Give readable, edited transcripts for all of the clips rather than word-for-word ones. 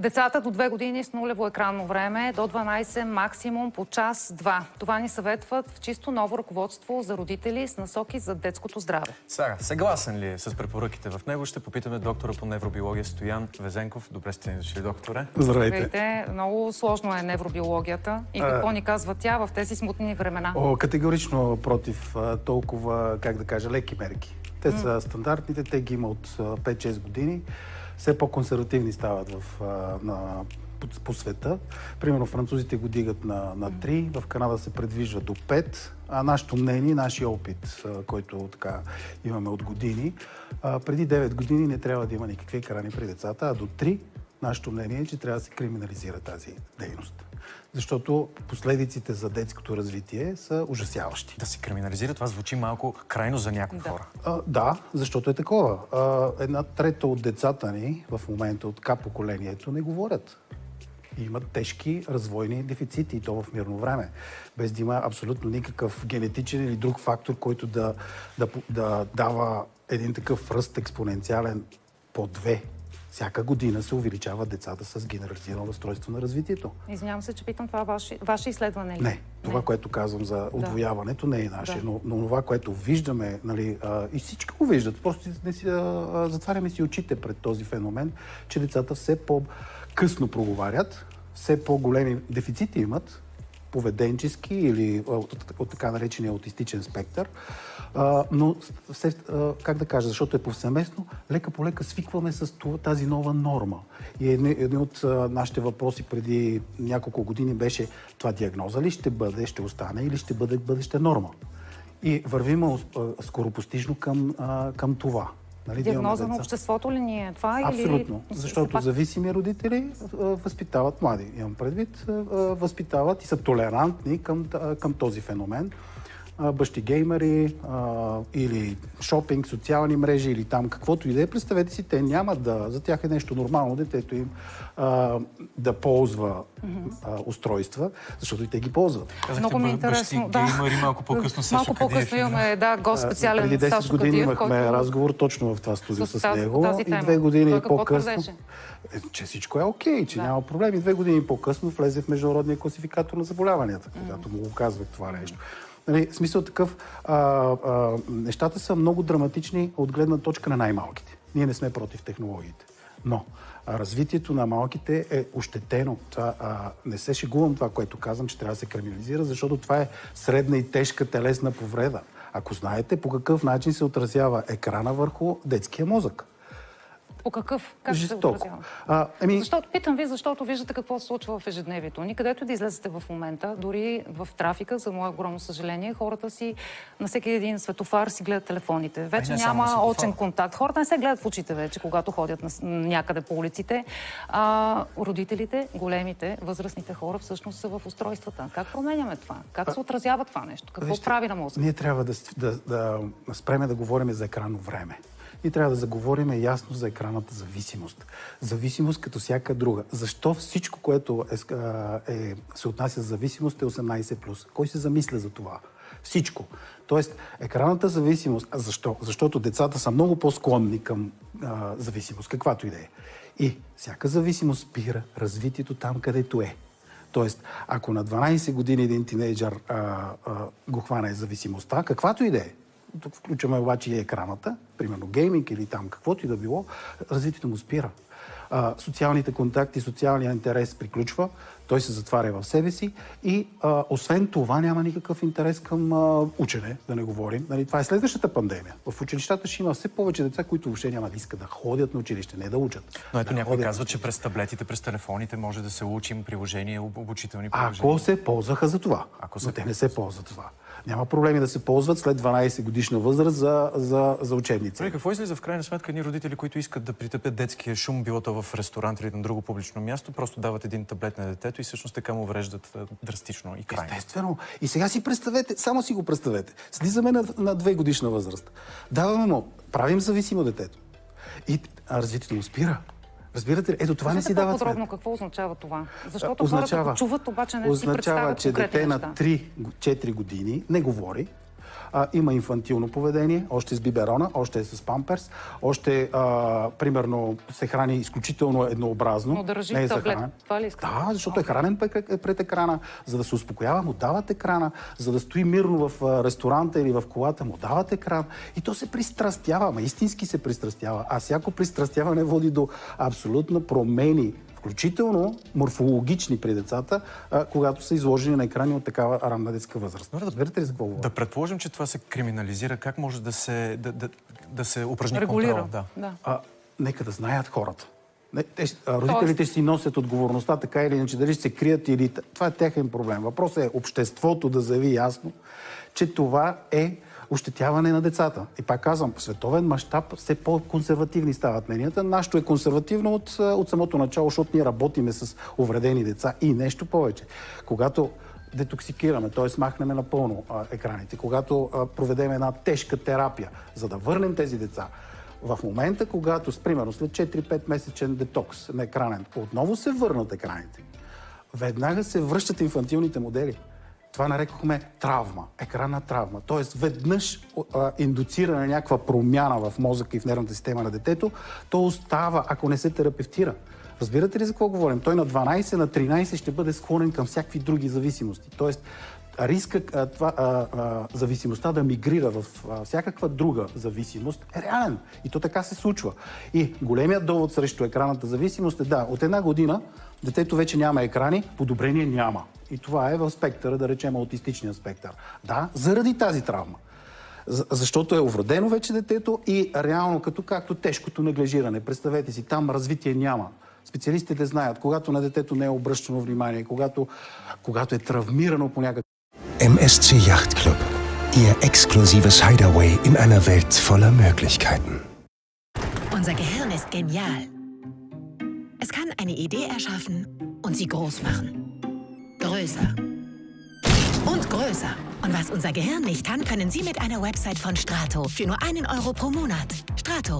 Децата до 2 години с нулево екранно време, до 12 максимум по час-два. Това ни съветват в чисто ново ръководство за родители с насоки за детското здраве. Сара, съгласен ли е с препоръките в него? Ще попитаме доктора по невробиология Стоян Везенков. Добре сте ни дошли, докторе. Здравейте. Много сложно е невробиологията. И какво ни казва тя в тези смутни времена? Категорично против толкова, как да кажа, леки мерки. Те са стандартните, те ги има от 5-6 години. Все по-консервативни стават по света. Примерно французите го дигат на 3, в Канада се предвижда до 5. А нашето мнение, нашия опит, който така имаме от години, преди 9 години не трябва да има никакви екрани при децата, а до 3 нашето мнение е, че трябва да се криминализира тази дейност. Защото последиците за детското развитие са ужасяващи. Да се криминализира, това звучи малко крайно за някои хора. Да, защото е такова. 1/3 от децата ни в момента от поколението не говорят. И имат тежки развойни дефицити, и то в мирно време. Без да има абсолютно никакъв генетичен или друг фактор, който да дава един такъв ръст експоненциален по 2. Всяка година се увеличават децата с генерализирано разстройство на развитието. Извинявам се, че питам, това ваше изследване ли? Не. Това, което казвам за удвояването, не е наше. Но това, което виждаме, нали, и всички го виждат, просто затваряме си очите пред този феномен, че децата все по-късно проговарят, все по-големи дефицити имат, поведенчески или от така наречения аутистичен спектър. Но, как да кажа, защото е повсеместно, лека по лека свикваме с тази нова норма. И един от нашите въпроси преди няколко години беше: това диагноза ли ще бъде, ще остане или ще бъде бъдеща норма? И вървим скоропостижно към това. Нали, диагноза на обществото ли ни е това? Абсолютно. Или... Защото зависими родители възпитават млади. Имам предвид, възпитават и са толерантни към този феномен. Бащи геймери или шопинг, социални мрежи или там каквото и да е. Представете си, те нямат за тях е нещо нормално детето им да ползва устройства, защото и те ги ползват. Много ми е интересно. Геймери малко по-късно са малко по-късно имаме гост специален преди 10 години имахме разговор точно в това студио с него. И 2 години по-късно, че всичко е окей, че няма проблеми. 2 години по-късно влезе в международния класификатор на заболяванията, когато му го казвах това нещо. Нали, смисъл такъв, нещата са много драматични от гледна точка на най-малките. Ние не сме против технологиите. Но развитието на малките е ощетено. Не се шегувам това, което казвам, че трябва да се криминализира, защото това е средна и тежка телесна повреда. Ако знаете по какъв начин се отразява екрана върху детския мозък. По какъв? Как жестоко. се отразява? Питам ви, защото виждате какво се случва в ежедневието ни. Където да излезете в момента, дори в трафика, за мое огромно съжаление, хората си на всеки един светофар си гледат телефоните. Вече няма очен контакт. Хората не се гледат в очите вече, когато ходят някъде по улиците. Родителите, големите, възрастните хора всъщност са в устройствата. Как променяме това? Как се отразява това нещо? Какво прави на мозъка? Ние трябва да спреме да говорим за екранно време. И трябва да заговорим ясно за екранната зависимост. Зависимост като всяка друга. Защо всичко, което се отнася за зависимост е 18+? Кой се замисля за това? Всичко. Тоест, екранната зависимост... Защо? Защото децата са много по-склонни към зависимост, каквато и да е. И всяка зависимост спира развитието там, където е. Тоест, ако на 12 години един тинейджър го хване зависимостта, каквато и да е, тук включваме обаче и екраната, примерно гейминг или там каквото и да било, развитието му спира. Социалните контакти, социалния интерес приключва, той се затваря в себе си и освен това няма никакъв интерес към учене, да не говорим. Нали, това е следващата пандемия. В училищата ще има все повече деца, които въобще няма да искат да ходят на училище, не да учат. Но ето някой казва, че през таблетите, през телефоните може да се учим приложения, обучителни приложения. Ако се ползваха за това. Но те не се ползват това. Няма проблеми да се ползват след 12 годишна възраст за учебници. Какво излиза в крайна сметка едни родители, които искат да притъпят детския шум, било то в ресторант или на друго публично място, просто дават един таблет на детето и всъщност така му увреждат драстично и крайно? Естествено. И сега си представете, само си го представете. Слизаме на 2 годишна възраст. Даваме му, правим зависимо детето. И развитието му спира. Разбирате ли? Ето това не си дават сметка. Подробно какво означава това? Защото хората го чуват, обаче не си представят конкретни неща. Означава, че дете на 3-4 години не говори, има инфантилно поведение, още с биберона, още е с памперс, още, примерно, се храни изключително еднообразно. Но държи таблет. Това ли искате? Да, защото е хранен пред екрана. За да се успокоява, му дават екрана. За да стои мирно в ресторанта или в колата, му дават екран. И то се пристрастява, ама истински се пристрастява. А всяко пристрастяване води до абсолютно промени, включително морфологични при децата, когато са изложени на екрани от такава ранна детска възраст. Разбирате ли за какво говоря? Да предположим, че това се криминализира. Как може да се упражни регулира? контрол? Да. Нека да знаят хората. Родителите ще си носят отговорността, така или иначе, дали ще се крият или... Това е техен проблем. Въпросът е обществото да заяви ясно, че това е ощетяване на децата. И пак казвам, по световен мащаб все по-консервативни стават мненията. Нашето е консервативно от самото начало, защото ние работиме с увредени деца и нещо повече. Когато детоксикираме, т.е. махнем напълно екраните, когато проведем една тежка терапия, за да върнем тези деца, в момента, когато, примерно, след 4-5 месечен детокс на екранен, отново се върнат екраните, веднага се връщат инфантилните модели. Това нарекохме травма, екранна травма. Тоест, веднъж индуцирана някаква промяна в мозъка и в нервната система на детето, то остава, ако не се терапевтира. Разбирате ли за какво говорим? Той на 12, на 13 ще бъде склонен към всякакви други зависимости. Тоест, риска зависимостта да мигрира в всякаква друга зависимост е реален. И то така се случва. И големият довод срещу екранната зависимост е от 1 година детето вече няма екрани, подобрение няма. И това е в спектъра, да речем, аутистичния спектър. Да, заради тази травма. Защото е увредено вече детето и реално както тежкото неглижиране. Представете си, там развитие няма. Специалистите знаят, когато на детето не е обръщано внимание, когато е травмирано по някакъв... MSC Yacht Club. Ihr exklusives Hideaway in einer Welt voller Möglichkeiten. Unser Gehirn ist genial. Es kann eine Idee erschaffen und sie groß machen. Größer. Und größer. Und was unser Gehirn nicht kann, können Sie mit einer Website von Strato für nur 1 Euro pro Monat. Strato.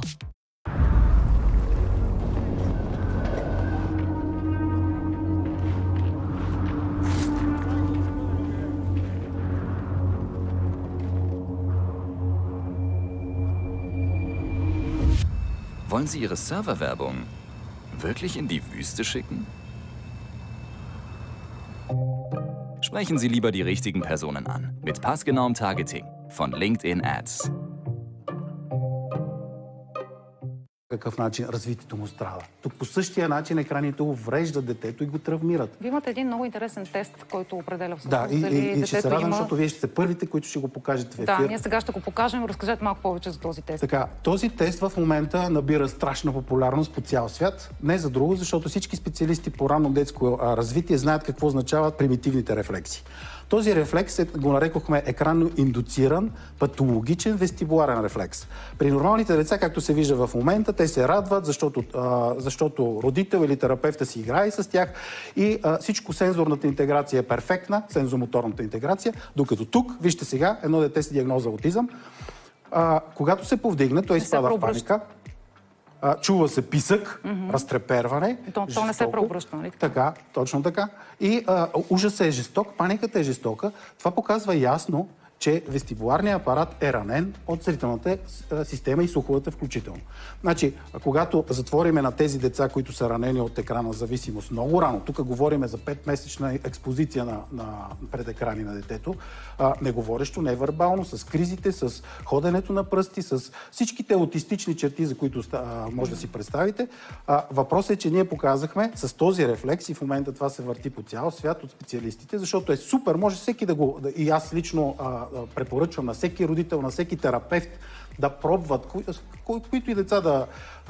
Wollen Sie Ihre Serverwerbung wirklich in die Wüste schicken? Sprechen Sie lieber die richtigen Personen an. Mit passgenauem Targeting von LinkedIn Ads. Какъв начин развитието му страда. Тук по същия начин екраните увреждат детето и го травмират. Вие имате един много интересен тест, който определя всъщност. Да, и ще се радвам, защото вие ще сте първите, които ще го покажете в ефир. Да, ние сега ще го покажем. Разкажете малко повече за този тест. Така, този тест в момента набира страшна популярност по цял свят. Не за друго, защото всички специалисти по ранно детско развитие знаят какво означават примитивните рефлекси. Този рефлекс го нарекохме екранно индуциран патологичен вестибуларен рефлекс. При нормалните деца, както се вижда в момента, те се радват, защото родител или терапевта си играе с тях и всичко сензорната интеграция е перфектна, сензомоторната интеграция, докато тук, вижте сега, едно дете с диагноза аутизъм, когато се повдигне, той изпада в паника. Чува се писък, разтреперване. То не се преобръща, нали? Така, точно така. И ужасът е жесток, паниката е жестока. Това показва ясно, че вестибуларният апарат е ранен от зрителната система и слуховата включително. Значи, когато затвориме на тези деца, които са ранени от екрана зависимост много рано, тук говорим за 5-месечна експозиция пред екрани на детето, неговорещо, невербално, с кризите, с ходенето на пръсти, с всичките аутистични черти, за които може да си представите. Въпросът е, че ние показахме с този рефлекс и в момента това се върти по цял свят от специалистите, защото е супер, може всеки да го... И аз лично препоръчвам на всеки родител, на всеки терапевт да пробват, които и деца да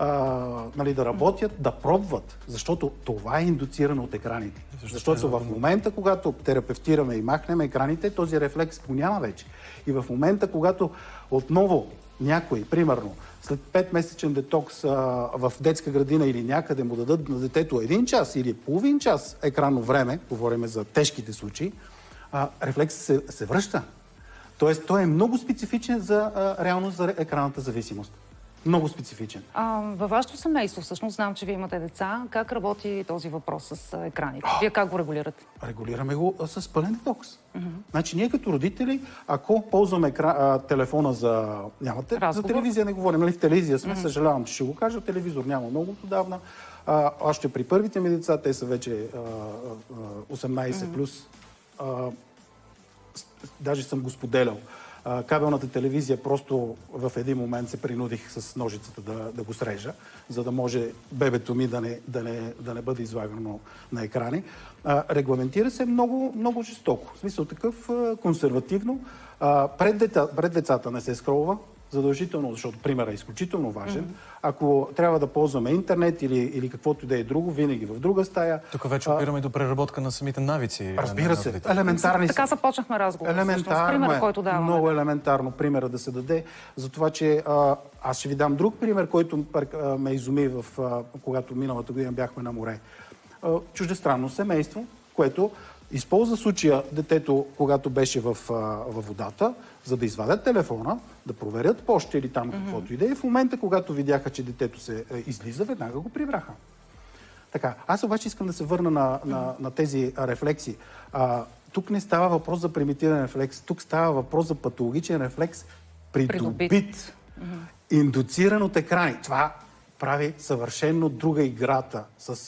работят, да пробват, защото това е индуцирано от екраните. Защото в момента, когато терапевтираме и махнем екраните, този рефлекс го няма вече. И в момента, когато отново някой, примерно, след 5-месечен детокс в детска градина или някъде му дадат на детето 1 час или половин час екранно време, говорим за тежките случаи, рефлекс се връща. Тоест, той е много специфичен реално за екранната зависимост. Много специфичен. Във вашето семейство, всъщност, знам, че вие имате деца. Как работи този въпрос с екраните? Вие как го регулирате? Регулираме го с пълен детокс. Значи ние като родители, ако ползваме телефона за... За телевизия не говорим, нали? В телевизия сме, съжалявам, че ще го кажа, телевизор няма много отдавна. Още при първите ми деца, те са вече 18 плюс. Даже съм го споделял. Кабелната телевизия просто в един момент се принудих с ножицата да го срежа, за да може бебето ми да не бъде излагано на екрани. Регламентира се много, много жестоко. В смисъл такъв консервативно. Пред децата не се скролва задължително, защото примерът е изключително важен. Ако трябва да ползваме интернет или каквото и да е друго, винаги в друга стая. Тук вече опираме до преработка на самите навици. Разбира се, елементарни са. Така започнахме разговор. Елементарно който даваме. Много елементарно примера да се даде. За това, че аз ще ви дам друг пример, който ме изуми, когато миналата година бяхме на море. Чуждестранно семейство, което използва случая детето, когато беше във водата, за да извадят телефона, да проверят почта или там каквото и да е. В момента, когато видяха, че детето се излиза, веднага го прибраха. Така, аз обаче искам да се върна на тези рефлекси. Тук не става въпрос за примитивен рефлекс, тук става въпрос за патологичен рефлекс, придобит, индуциран от екрани. Това прави съвършенно друга играта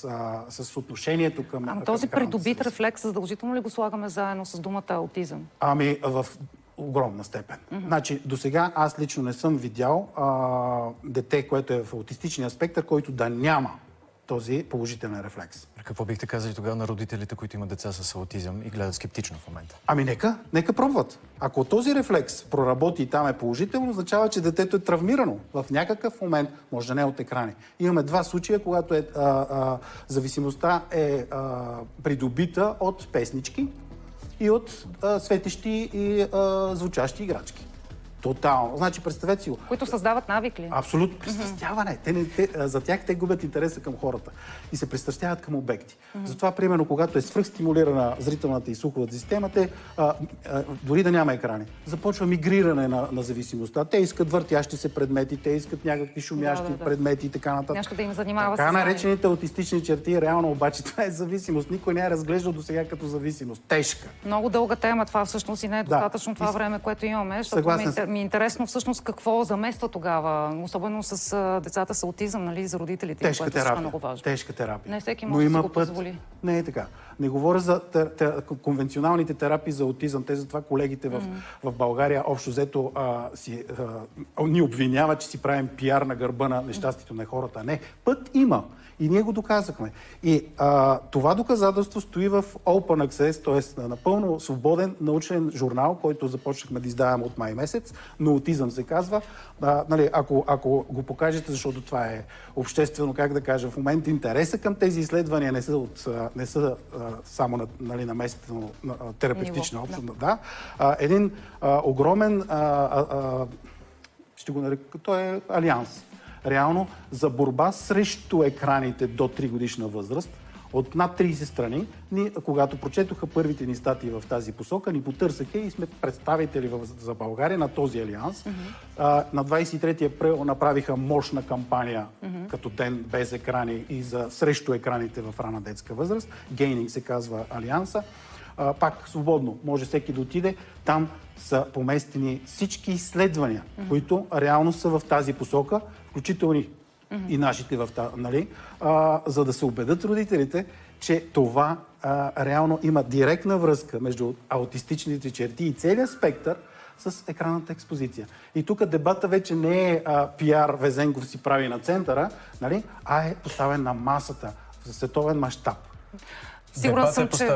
с отношението към този придобит рефлекс, задължително ли го слагаме заедно с думата аутизъм? В огромна степен. Значи, досега аз лично не съм видял дете, което е в аутистичния спектър, който да няма този положителен рефлекс. Какво бихте казали тогава на родителите, които имат деца с аутизъм и гледат скептично в момента? Нека пробват. Ако този рефлекс проработи и там е положително, означава, че детето е травмирано. В някакъв момент, може да не от екрани. Имаме два случая, когато зависимостта е придобита от песнички и от светещи и звучащи играчки. Тотално. Значи, представете си го. Които създават навик ли? Абсолютно. Пристрастяване. За тях те губят интереса към хората и се пристрастяват към обекти. Затова, примерно, когато е свръхстимулирана зрителната и слуховата система, дори да няма екрани, започва мигриране на зависимостта. Те искат въртящи се предмети, те искат някакви шумящи предмети и така нататък. Нещо да им занимава така наречените аутистични черти, реално обаче това е зависимост. Никой не е разглеждал досега като зависимост. Тежка. Много дълга тема това всъщност и не е достатъчно това време, което имаме. Ми е интересно всъщност какво замества тогава, особено с децата с аутизъм, нали, за родителите. Тежка терапия. Много важно. Тежка терапия. Не всеки може да си го позволи. Не е така. Не говоря за конвенционалните терапии за аутизъм. Те затова колегите в България общо взето ни обвиняват, че си правим пиар на гърба на нещастието на хората. Не. Път има. И ние го доказахме. И това доказателство стои в Open Access, т.е. напълно свободен научен журнал, който започнахме да издаваме от май месец, но аутизъм се казва. Ако го покажете, защото това е обществено, как да кажа, в момента интереса към тези изследвания не са само на местно терапевтична общност. Да. Един огромен, ще го нарека, той е алианс. Реално за борба срещу екраните до 3 годишна възраст от над 30 страни, когато прочетоха първите ни статии в тази посока, ни потърсаха и сме представители за България на този алианс. На 23 април направиха мощна кампания като ден без екрани и срещу екраните в рана детска възраст. Гейнинг се казва алианса. Пак свободно може всеки да отиде. Там са поместени всички изследвания, които реално са в тази посока, включително и нашите за да се убедят родителите, че това реално има директна връзка между аутистичните черти и целият спектър с екранната експозиция. И тук дебата вече не е пиар Везенков си прави на центъра, а е поставен на масата в световен мащаб. Сигурна съм, че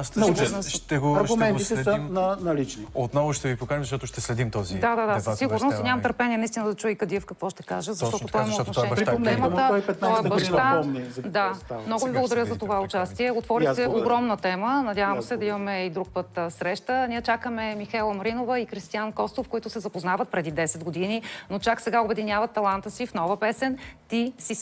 аргументите са налични. Отново ще ви поканим, защото ще следим този дебат. Със сигурност и нямам търпение наистина да чуя Кадиев какво ще каже, защото той има отношение към темата. Той е баща. Да, много ви благодаря за това участие. Отвори се огромна тема. Надявам се да имаме и друг път среща. Ние чакаме Михайла Маринова и Кристиян Костов, които се запознават преди 10 години, но чак сега обединяват таланта си в нова песен "Ти си